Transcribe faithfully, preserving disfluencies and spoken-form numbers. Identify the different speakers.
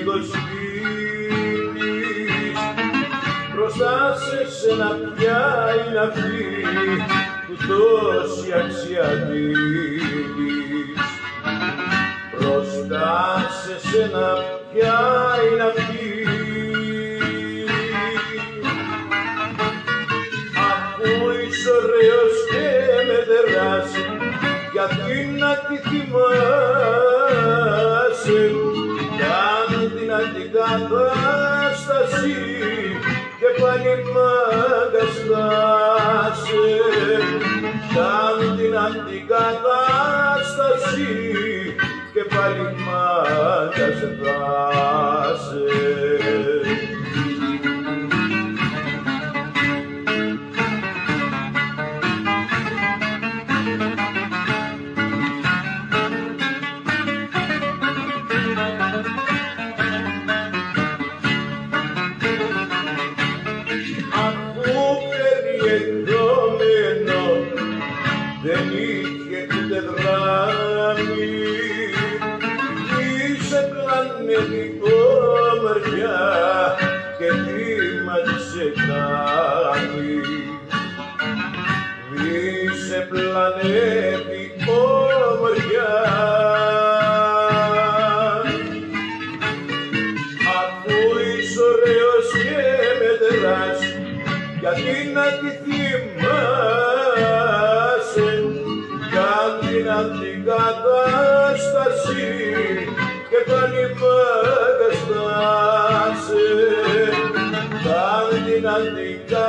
Speaker 1: το σβήνεις, μπροστά σε σένα πια είναι αυτή που τόση αξία δίνεις. Μπροστά σε σένα πια είναι αυτή, αφού είσαι ωραίος και με δεράς, γιατί να τη θυμάσαι. Κάνε την αντικατάσταση και πάλι μ' αγκαστάσαι. Κάνε την αντικατάσταση και πάλι μ' αγκαστάσαι. Δεν είχε ούτε δράμη, είσαι πλανητικό μεριά και θύμα της εκάνη. Είσαι πλανητικό μεριά, αφού είσαι ωραίος και με τεράς, γιατί να τη θυμάσαι. Κάν' την αντικατάσταση και πάλι μ' αγκαστάσαι. Κάν' την αντικατάσταση